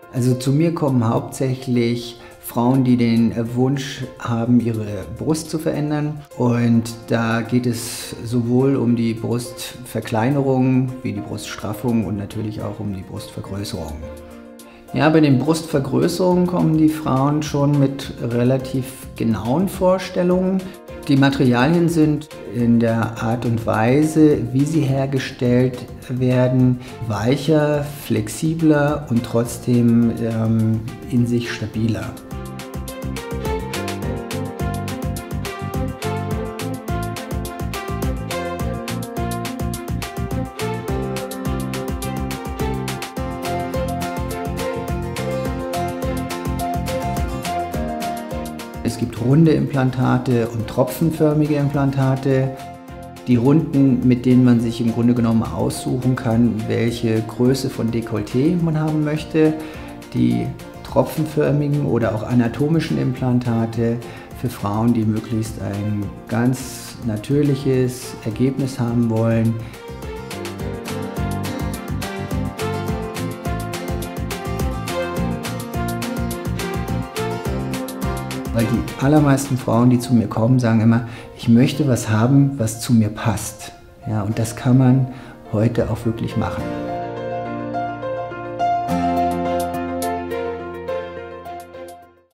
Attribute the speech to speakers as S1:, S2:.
S1: Also zu mir kommen hauptsächlich Frauen, die den Wunsch haben, ihre Brust zu verändern. Und da geht es sowohl um die Brustverkleinerung wie die Bruststraffung und natürlich auch um die Brustvergrößerung. Ja, bei den Brustvergrößerungen kommen die Frauen schon mit relativ genauen Vorstellungen. Die Materialien sind in der Art und Weise, wie sie hergestellt werden, weicher, flexibler und trotzdem in sich stabiler. Es gibt runde Implantate und tropfenförmige Implantate. Die runden, mit denen man sich im Grunde genommen aussuchen kann, welche Größe von Dekolleté man haben möchte. Die tropfenförmigen oder auch anatomischen Implantate für Frauen, die möglichst ein ganz natürliches Ergebnis haben wollen. Weil die allermeisten Frauen, die zu mir kommen, sagen immer, ich möchte was haben, was zu mir passt. Ja, und das kann man heute auch wirklich machen.